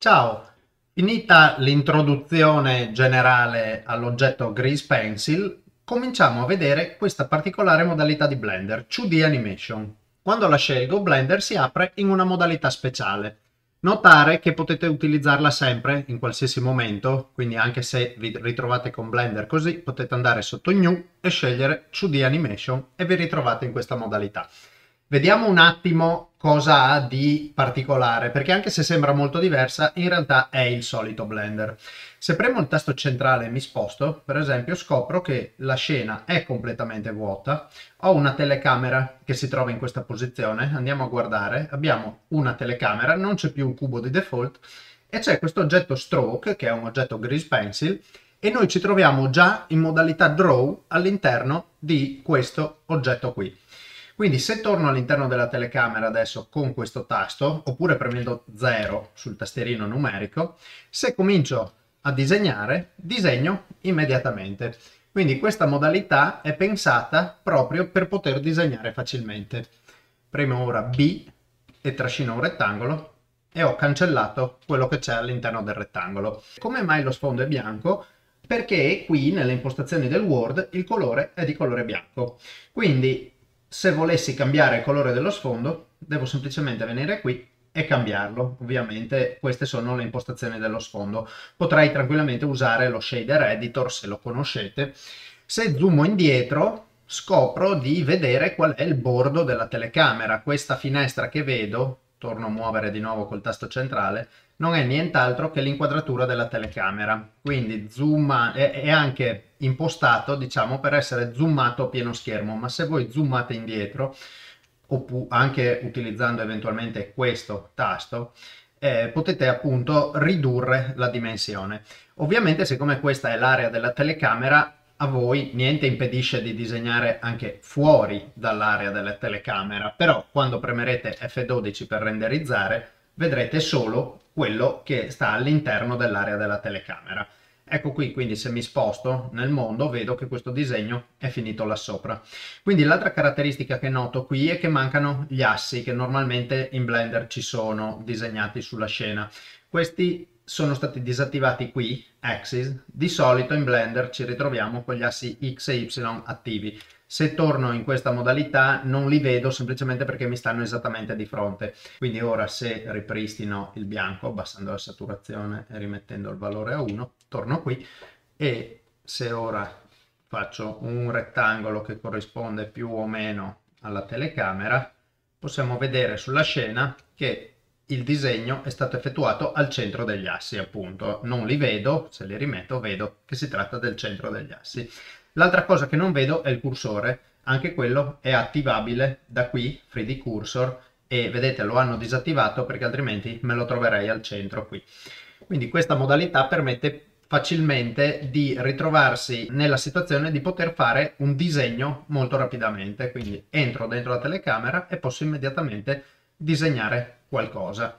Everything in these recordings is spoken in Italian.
Ciao, finita l'introduzione generale all'oggetto Grease Pencil, cominciamo a vedere questa particolare modalità di Blender, 2D Animation. Quando la scelgo, Blender si apre in una modalità speciale. Notare che potete utilizzarla sempre, in qualsiasi momento, quindi anche se vi ritrovate con Blender così, potete andare sotto New e scegliere 2D Animation e vi ritrovate in questa modalità. Vediamo un attimo cosa ha di particolare, perché anche se sembra molto diversa, in realtà è il solito Blender. Se premo il tasto centrale e mi sposto, per esempio, scopro che la scena è completamente vuota. Ho una telecamera che si trova in questa posizione, andiamo a guardare, abbiamo una telecamera, non c'è più un cubo di default, e c'è questo oggetto Stroke, che è un oggetto Grease Pencil, e noi ci troviamo già in modalità Draw all'interno di questo oggetto qui. Quindi se torno all'interno della telecamera adesso con questo tasto, oppure premendo 0 sul tastierino numerico, se comincio a disegnare, disegno immediatamente. Quindi questa modalità è pensata proprio per poter disegnare facilmente. Premo ora B e trascino un rettangolo e ho cancellato quello che c'è all'interno del rettangolo. Come mai lo sfondo è bianco? Perché qui nelle impostazioni del Word il colore è di colore bianco. Quindi se volessi cambiare il colore dello sfondo, devo semplicemente venire qui e cambiarlo. Ovviamente queste sono le impostazioni dello sfondo. Potrei tranquillamente usare lo shader editor se lo conoscete. Se zoomo indietro scopro di vedere qual è il bordo della telecamera. Questa finestra che vedo, torno a muovere di nuovo col tasto centrale, non è nient'altro che l'inquadratura della telecamera. Quindi è anche impostato, diciamo, per essere zoomato a pieno schermo, ma se voi zoomate indietro, oppure anche utilizzando eventualmente questo tasto, potete appunto ridurre la dimensione. Ovviamente, siccome questa è l'area della telecamera, a voi niente impedisce di disegnare anche fuori dall'area della telecamera, però quando premerete F12 per renderizzare vedrete solo quello che sta all'interno dell'area della telecamera. Ecco qui, quindi se mi sposto nel mondo vedo che questo disegno è finito là sopra. Quindi l'altra caratteristica che noto qui è che mancano gli assi che normalmente in Blender ci sono disegnati sulla scena. Questi sono stati disattivati qui, axis. Di solito in Blender ci ritroviamo con gli assi X e Y attivi. Se torno in questa modalità non li vedo semplicemente perché mi stanno esattamente di fronte. Quindi ora se ripristino il bianco abbassando la saturazione e rimettendo il valore a 1, torno qui e se ora faccio un rettangolo che corrisponde più o meno alla telecamera, possiamo vedere sulla scena che il disegno è stato effettuato al centro degli assi, appunto. Non li vedo, se li rimetto vedo che si tratta del centro degli assi. L'altra cosa che non vedo è il cursore, anche quello è attivabile da qui, 3D Cursor, e vedete lo hanno disattivato perché altrimenti me lo troverei al centro qui. Quindi questa modalità permette facilmente di ritrovarsi nella situazione di poter fare un disegno molto rapidamente, quindi entro dentro la telecamera e posso immediatamente disegnare qualcosa.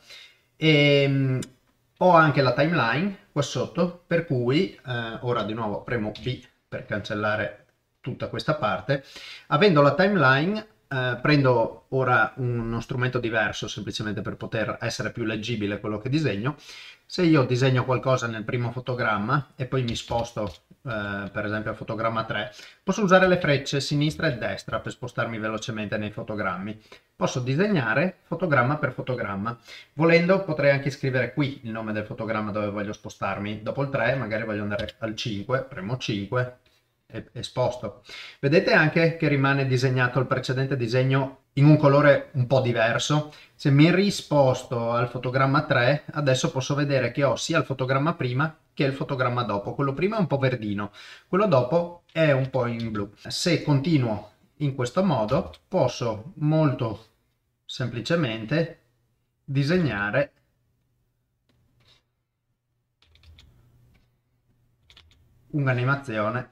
Ho anche la timeline qua sotto, per cui ora di nuovo premo B per cancellare tutta questa parte. Avendo la timeline prendo ora uno strumento diverso semplicemente per poter essere più leggibile quello che disegno. Se io disegno qualcosa nel primo fotogramma e poi mi sposto per esempio al fotogramma 3, posso usare le frecce sinistra e destra per spostarmi velocemente nei fotogrammi. Posso disegnare fotogramma per fotogramma. Volendo potrei anche scrivere qui il nome del fotogramma dove voglio spostarmi. Dopo il 3 magari voglio andare al 5, premo 5 e sposto. Vedete anche che rimane disegnato il precedente disegno in un colore un po' diverso. Se mi risposto al fotogramma 3, adesso posso vedere che ho sia il fotogramma prima che il fotogramma dopo. Quello prima è un po' verdino, quello dopo è un po' in blu. Se continuo in questo modo, posso molto semplicemente disegnare un'animazione.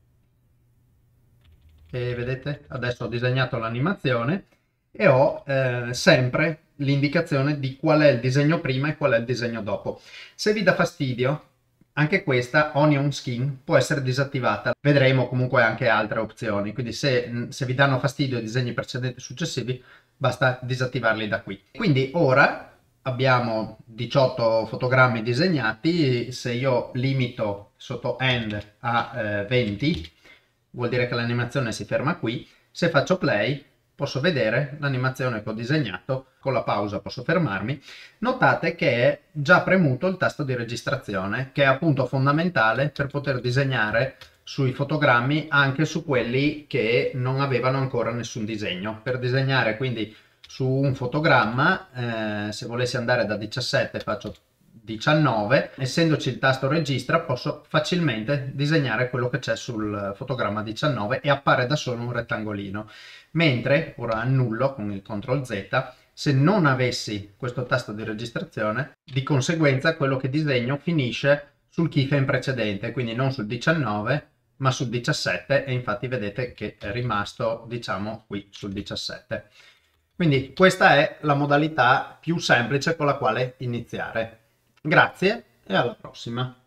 E vedete, adesso ho disegnato l'animazione e ho sempre l'indicazione di qual è il disegno prima e qual è il disegno dopo. Se vi dà fastidio, anche questa Onion Skin può essere disattivata. Vedremo comunque anche altre opzioni, quindi se vi danno fastidio i disegni precedenti e successivi, basta disattivarli da qui. Quindi ora abbiamo 18 fotogrammi disegnati. Se io limito sotto end a 20, vuol dire che l'animazione si ferma qui. Se faccio play posso vedere l'animazione che ho disegnato, con la pausa posso fermarmi. Notate che è già premuto il tasto di registrazione, che è appunto fondamentale per poter disegnare sui fotogrammi, anche su quelli che non avevano ancora nessun disegno. Per disegnare quindi su un fotogramma, se volessi andare da 17 faccio 19, essendoci il tasto registra posso facilmente disegnare quello che c'è sul fotogramma 19 e appare da solo un rettangolino. Mentre, ora annullo con il CTRL Z, se non avessi questo tasto di registrazione, di conseguenza quello che disegno finisce sul keyframe precedente, quindi non sul 19 ma sul 17, e infatti vedete che è rimasto, diciamo, qui sul 17. Quindi questa è la modalità più semplice con la quale iniziare. Grazie e alla prossima.